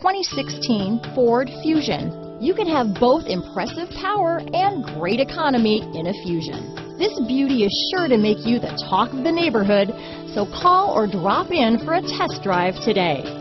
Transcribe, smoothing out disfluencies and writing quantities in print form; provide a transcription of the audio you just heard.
2016 Ford Fusion. You can have both impressive power and great economy in a Fusion. This beauty is sure to make you the talk of the neighborhood, so call or drop in for a test drive today.